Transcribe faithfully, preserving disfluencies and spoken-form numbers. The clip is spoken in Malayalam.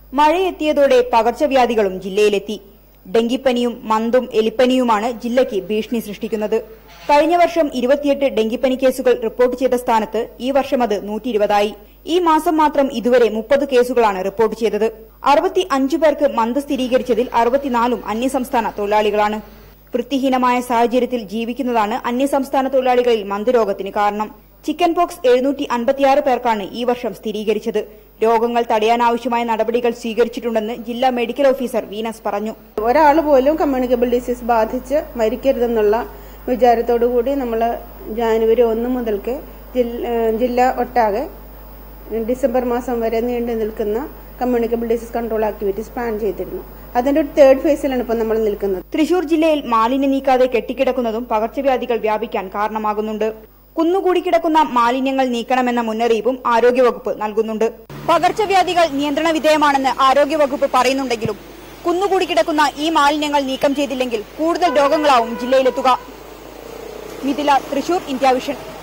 മഴയെത്തിയതോടെ പകർച്ചവ്യാധികളും ജില്ലയിലെത്തി. ഡെങ്കിപ്പനിയും മന്തും എലിപ്പനിയുമാണ് ജില്ലയ്ക്ക് ഭീഷണി സൃഷ്ടിക്കുന്നത്. കഴിഞ്ഞ വർഷം ഇരുപത്തിയെട്ട് ഡെങ്കിപ്പനി കേസുകൾ റിപ്പോർട്ട് ചെയ്ത സ്ഥാനത്ത് ഈ വർഷം അത് നൂറ്റി ഇരുപതായി. ഈ മാസം മാത്രം ഇതുവരെ മുപ്പത് കേസുകളാണ് റിപ്പോർട്ട് ചെയ്തത്. അറുപത്തി അഞ്ചു പേർക്ക് മന്ത് സ്ഥിരീകരിച്ചതിൽ അറുപത്തിനാലും അന്യസംസ്ഥാന തൊഴിലാളികളാണ്. വൃത്തിഹീനമായ സാഹചര്യത്തിൽ ജീവിക്കുന്നതാണ് അന്യസംസ്ഥാന തൊഴിലാളികളിൽ മന്ത് രോഗത്തിന് കാരണം. ചിക്കൻ പോക്സ് എഴുന്നൂറ്റി അൻപത്തിയാറ് പേർക്കാണ് ഈ വർഷം സ്ഥിരീകരിച്ചത്. രോഗങ്ങൾ തടയാനാവശ്യമായ നടപടികൾ സ്വീകരിച്ചിട്ടുണ്ടെന്ന് ജില്ലാ മെഡിക്കൽ ഓഫീസർ വീനസ് പറഞ്ഞു. ഒരാൾ പോലും കമ്മ്യൂണിക്കബിൾ ഡിസീസ് ബാധിച്ച് മരിക്കരുതെന്നുള്ള വിചാരത്തോടുകൂടി നമ്മൾ ജാനുവരി ഒന്ന് മുതൽക്ക് ജില്ല ഒട്ടാകെ ഡിസംബർ മാസം വരെ നീണ്ടു നിൽക്കുന്ന communicable disease control activities plan ചെയ്തിരുന്നു. അതിന്റെ ഒരു തേർഡ് ഫേസിലാണ് ഇപ്പോൾ നമ്മൾ നിൽക്കുന്നത്. തൃശൂർ ജില്ലയിൽ മാലിന്യം നീക്കാതെ കെട്ടിക്കിടക്കുന്നതും പകർച്ചവ്യാധികൾ വ്യാപിക്കാൻ കാരണമാകുന്നുണ്ട്. കുന്നുകൂടി കിടക്കുന്ന മാലിന്യങ്ങൾ നീക്കണമെന്ന മുന്നറിയിപ്പും ആരോഗ്യവകുപ്പ് നൽകുന്നുണ്ട്. പകർച്ചവ്യാധികൾ നിയന്ത്രണ വിധേയമാണെന്ന് ആരോഗ്യവകുപ്പ് പറയുന്നുണ്ടെങ്കിലും കുന്നുകൂടി കിടക്കുന്ന ഈ മാലിന്യങ്ങൾ നീക്കം ചെയ്തില്ലെങ്കിൽ കൂടുതൽ രോഗങ്ങളാവും ജില്ലയിലെത്തുക. Mithila, Thrissur, India vision.